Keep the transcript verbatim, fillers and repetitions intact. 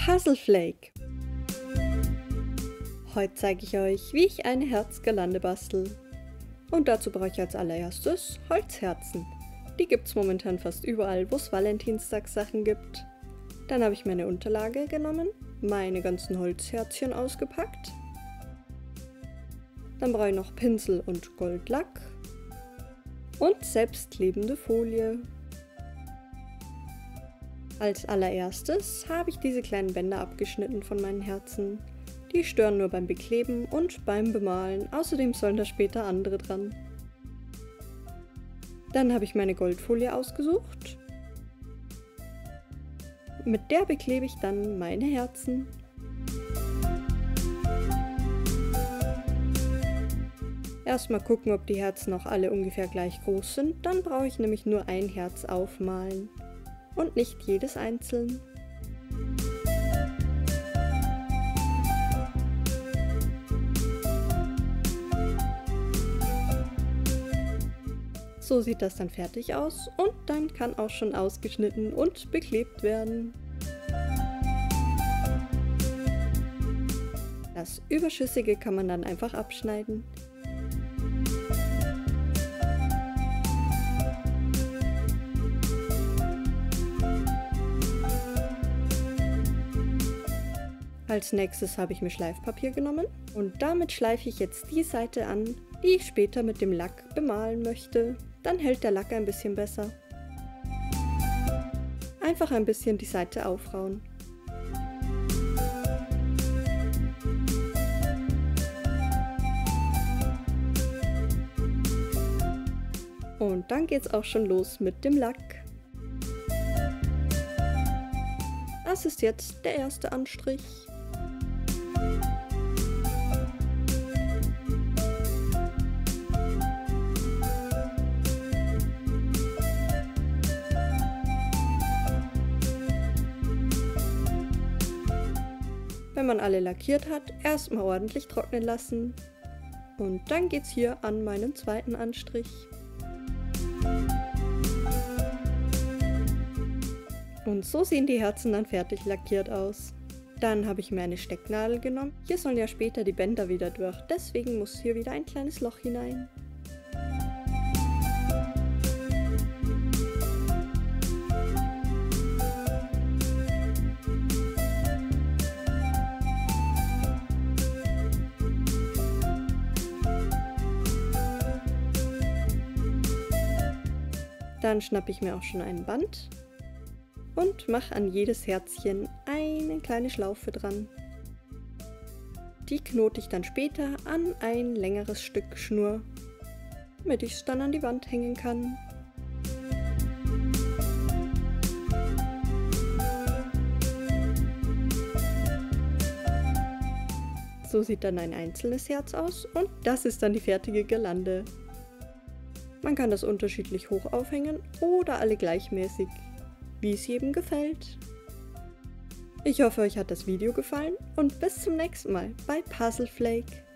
Puzzle Flake. Heute zeige ich euch, wie ich eine Herzgirlande bastel. Und dazu brauche ich als allererstes Holzherzen. Die gibt es momentan fast überall, wo es Valentinstagssachen gibt. Dann habe ich meine Unterlage genommen, meine ganzen Holzherzchen ausgepackt. Dann brauche ich noch Pinsel und Goldlack und selbstklebende Folie. Als allererstes habe ich diese kleinen Bänder abgeschnitten von meinen Herzen. Die stören nur beim Bekleben und beim Bemalen, außerdem sollen da später andere dran. Dann habe ich meine Goldfolie ausgesucht. Mit der beklebe ich dann meine Herzen. Erstmal gucken, ob die Herzen auch alle ungefähr gleich groß sind, dann brauche ich nämlich nur ein Herz aufmalen und nicht jedes einzeln. So sieht das dann fertig aus und dann kann auch schon ausgeschnitten und beklebt werden. Das Überschüssige kann man dann einfach abschneiden. Als nächstes habe ich mir Schleifpapier genommen und damit schleife ich jetzt die Seite an, die ich später mit dem Lack bemalen möchte. Dann hält der Lack ein bisschen besser. Einfach ein bisschen die Seite aufrauen. Und dann geht's auch schon los mit dem Lack. Das ist jetzt der erste Anstrich. Wenn man alle lackiert hat, erstmal ordentlich trocknen lassen. Und dann geht's hier an meinen zweiten Anstrich. Und so sehen die Herzen dann fertig lackiert aus. Dann habe ich mir eine Stecknadel genommen. Hier sollen ja später die Bänder wieder durch, deswegen muss hier wieder ein kleines Loch hinein. Dann schnappe ich mir auch schon ein Band und mache an jedes Herzchen eine kleine Schlaufe dran. Die knote ich dann später an ein längeres Stück Schnur, damit ich es dann an die Wand hängen kann. So sieht dann ein einzelnes Herz aus und das ist dann die fertige Girlande. Man kann das unterschiedlich hoch aufhängen oder alle gleichmäßig, wie es jedem gefällt. Ich hoffe, euch hat das Video gefallen und bis zum nächsten Mal bei Puzzle Flake.